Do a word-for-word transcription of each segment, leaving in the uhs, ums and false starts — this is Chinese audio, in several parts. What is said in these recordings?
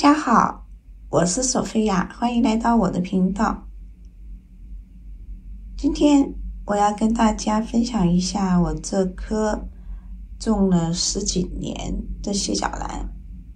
家好，我是索菲亚，欢迎来到我的频道。今天我要跟大家分享一下我这棵种了十几年的蟹脚兰，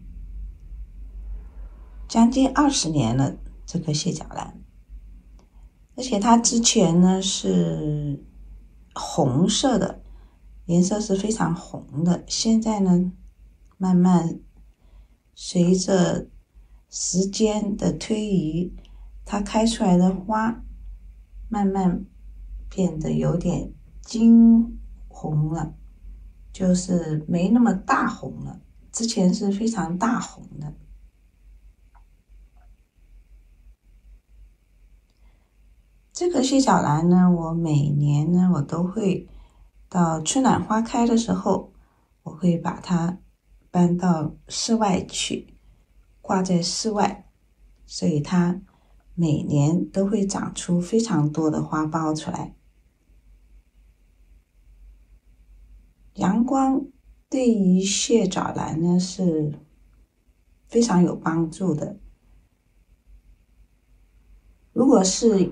将近二十年了。这棵蟹脚兰，而且它之前呢是红色的，颜色是非常红的。现在呢，慢慢随着时间的推移，它开出来的花慢慢变得有点金红了，就是没那么大红了，之前是非常大红的。这个蟹脚兰呢，我每年呢我都会到春暖花开的时候，我会把它搬到室外去，挂在室外，所以它每年都会长出非常多的花苞出来。阳光对于蟹脚兰呢是非常有帮助的。如果是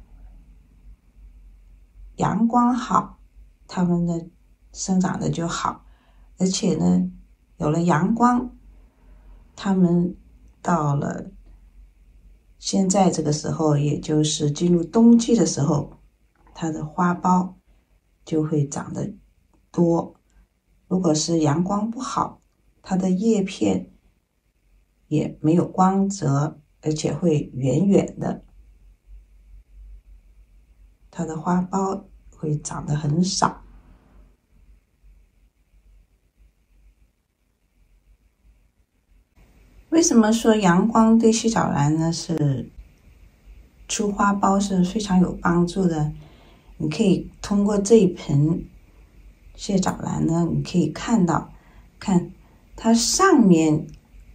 阳光好，它们的生长的就好，而且呢，有了阳光，它们到了现在这个时候，也就是进入冬季的时候，它的花苞就会长得多。如果是阳光不好，它的叶片也没有光泽，而且会圆圆的，它的花苞会长得很少。为什么说阳光对蟹脚兰呢是出花苞是非常有帮助的？你可以通过这一盆蟹脚兰呢，你可以看到，看它上面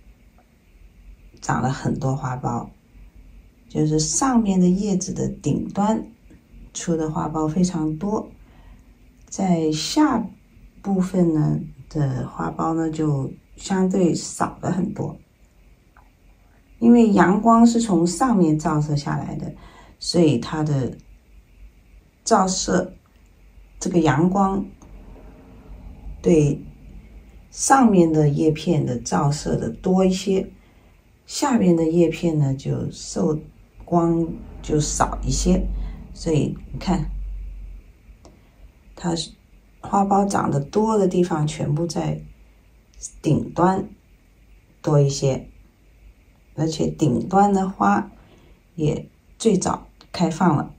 长了很多花苞，就是上面的叶子的顶端出的花苞非常多，在下部分呢的花苞呢就相对少了很多。因为阳光是从上面照射下来的，所以它的照射，这个阳光对上面的叶片的照射的多一些，下面的叶片呢就受光就少一些，所以你看它花苞长得多的地方全部在顶端多一些，而且顶端的花也最早开放了。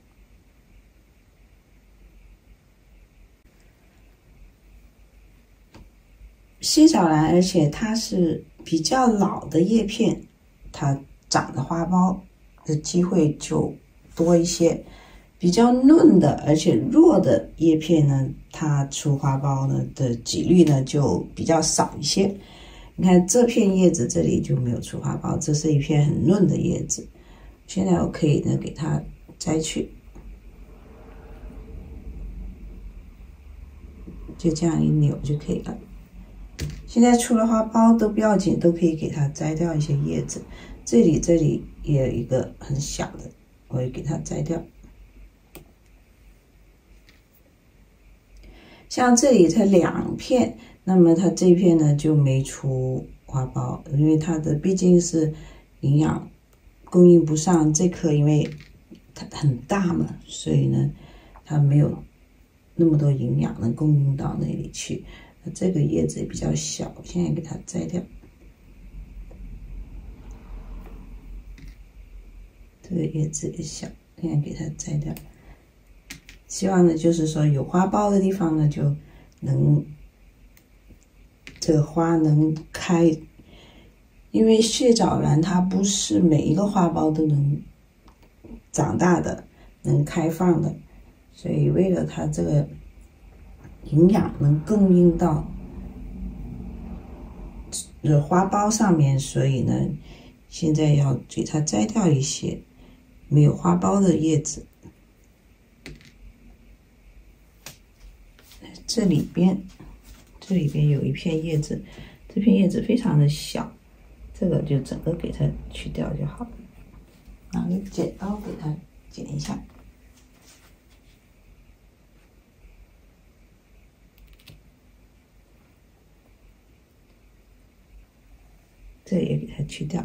蟹脚兰，而且它是比较老的叶片，它长的花苞的机会就多一些。比较嫩的而且弱的叶片呢，它出花苞呢的几率呢就比较少一些。你看这片叶子这里就没有出花苞，这是一片很嫩的叶子。现在我可以呢给它摘去，就这样一扭就可以了。现在出了花苞都不要紧，都可以给它摘掉一些叶子。这里这里也有一个很小的，我也给它摘掉。像这里才两片，那么它这片呢就没出花苞，因为它的毕竟是营养供应不上，这棵因为它很大嘛，所以呢它没有那么多营养能供应到那里去。那这个叶子也比较小，现在给它摘掉。这个叶子也小，现在给它摘掉。希望呢，就是说有花苞的地方呢，就能这个花能开，因为蟹脚兰它不是每一个花苞都能长大的，能开放的，所以为了它这个营养能供应到这花苞上面，所以呢，现在要给它摘掉一些没有花苞的叶子。这里边，这里边有一片叶子，这片叶子非常的小， 这个就整个给它去掉就好了。拿个剪刀给它剪一下。这也给它去掉。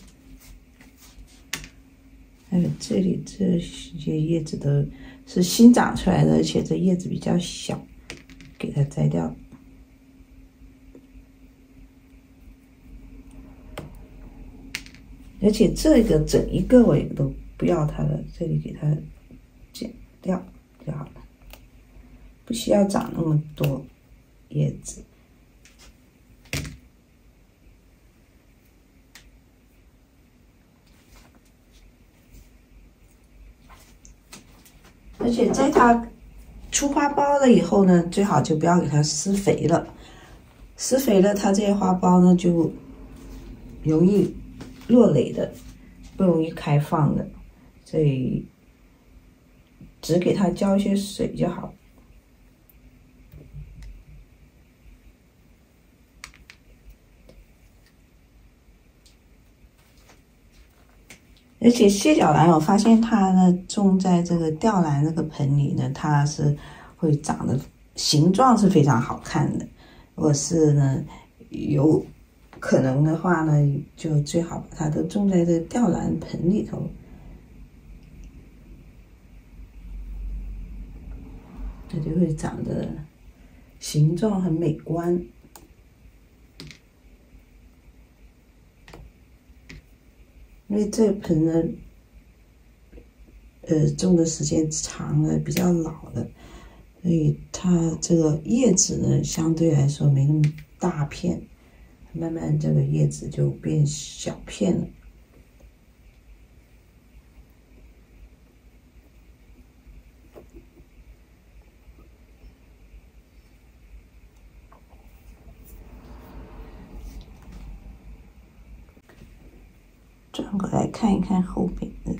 还有这里这些叶子都是新长出来的，而且这叶子比较小，给它摘掉。而且这个整一个我也都不要它了，这里给它剪掉就好了，不需要长那么多叶子。而且在它出花苞了以后呢，最好就不要给它施肥了，施肥了它这些花苞呢就容易落蕾的，不容易开放的，所以只给它浇一些水就好。而且蟹脚兰，我发现它呢种在这个吊兰这个盆里呢，它是会长得形状是非常好看的。如果是呢有可能的话呢，就最好把它都种在这吊兰盆里头，它就会长得形状很美观。因为这盆呢，呃，种的时间长了，比较老了，所以它这个叶子呢，相对来说没那么大片，慢慢这个叶子就变小片了。转过来看一看后边的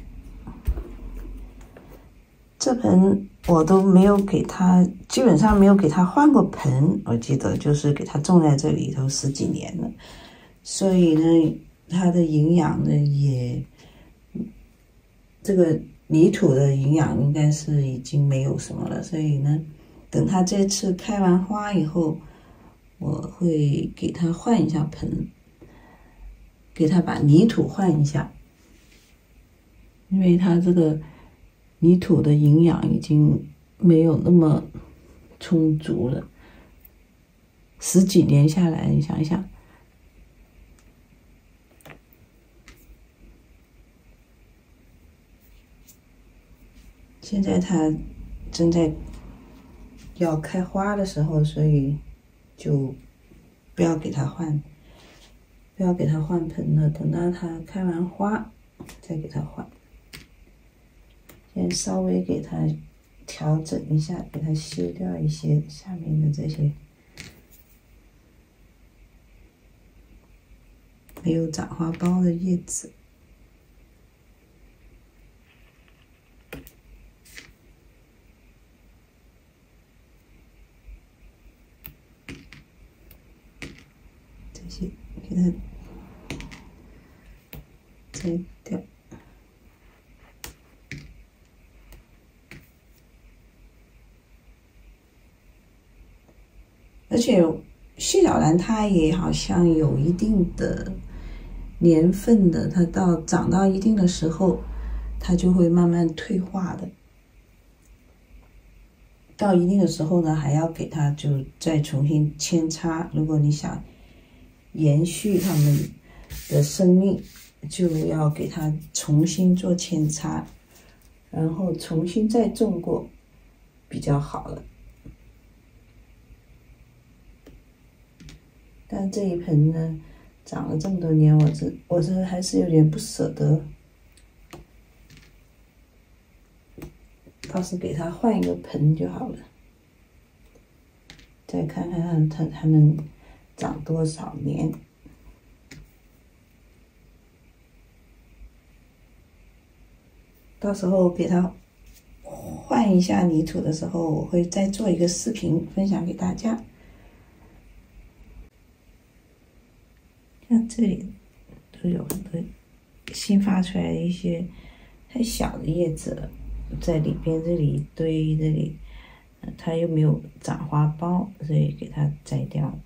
这盆，我都没有给它，基本上没有给它换过盆。我记得就是给它种在这里头十几年了，所以呢，它的营养呢也，这个泥土的营养应该是已经没有什么了。所以呢，等它这次开完花以后，我会给它换一下盆。给它把泥土换一下，因为它这个泥土的营养已经没有那么充足了。十几年下来，你想一想，现在它正在要开花的时候，所以就不要给它换。不要给它换盆了，等到它开完花再给它换。先稍微给它调整一下，给它修掉一些下面的这些没有长花苞的叶子。这些给它摘掉。而且蟹脚兰它也好像有一定的年份的，它到长到一定的时候，它就会慢慢退化的。到一定的时候呢，还要给它就再重新扦插。如果你想延续它们的生命，就要给它重新做扦插，然后重新再种过，比较好了。但这一盆呢，长了这么多年，我这我这还是有点不舍得，倒是给它换一个盆就好了。再看看它它能长多少年。到时候给它换一下泥土的时候，我会再做一个视频分享给大家。像这里都有很多新发出来的一些太小的叶子了，在里边这里一堆，这里、呃、它又没有长花苞，所以给它摘掉了。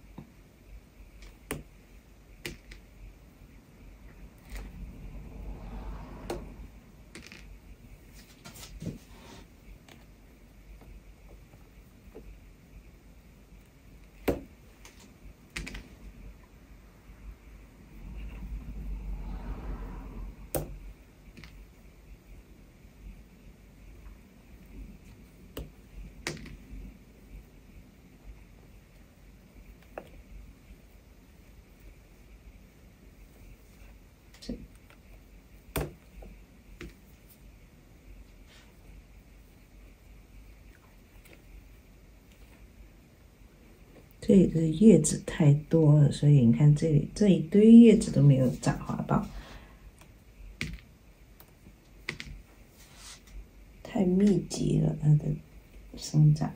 这里的叶子太多了，所以你看这里这一堆叶子都没有长花苞，太密集了，它的生长。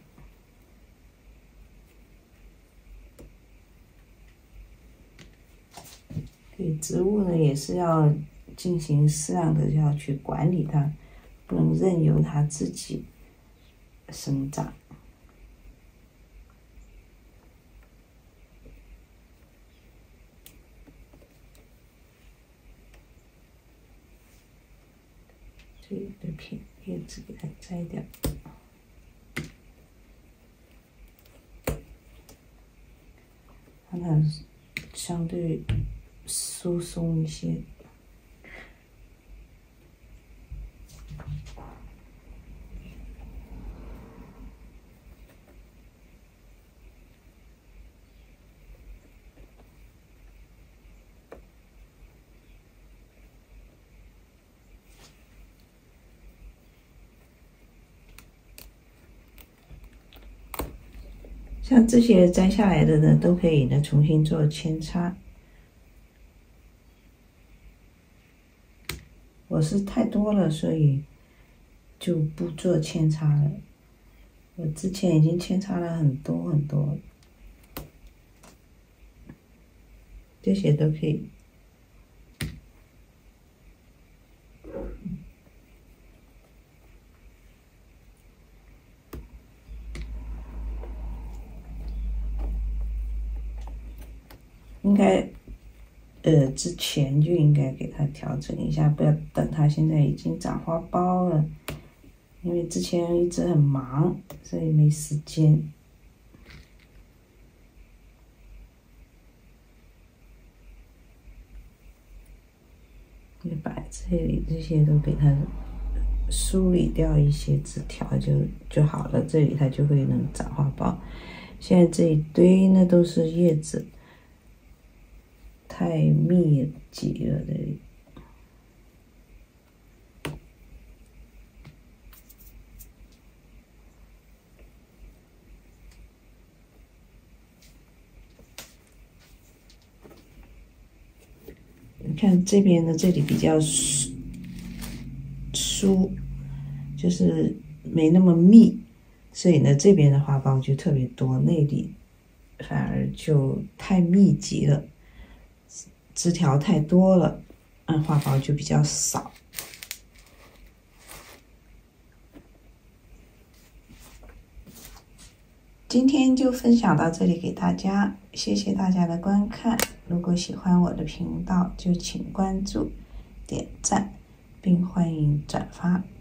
对植物呢，也是要进行适当的要去管理它，不能任由它自己生长。这里的片叶子给它摘掉，让它相对疏松一些。像这些摘下来的呢，都可以呢重新做扦插。我是太多了，所以就不做扦插了。我之前已经扦插了很多很多了，这些都可以。应该，呃，之前就应该给它调整一下，不要等它现在已经长花苞了，因为之前一直很忙，所以没时间。就把这里这些都给它梳理掉一些枝条就就好了，这里它就会能长花苞。现在这一堆呢都是叶子。太密集了，这里。你看这边的这里比较疏，疏，就是没那么密，所以呢这边的花苞就特别多，那里反而就太密集了。枝条太多了，嗯，花苞就比较少。今天就分享到这里给大家，谢谢大家的观看。如果喜欢我的频道，就请关注、点赞，并欢迎转发。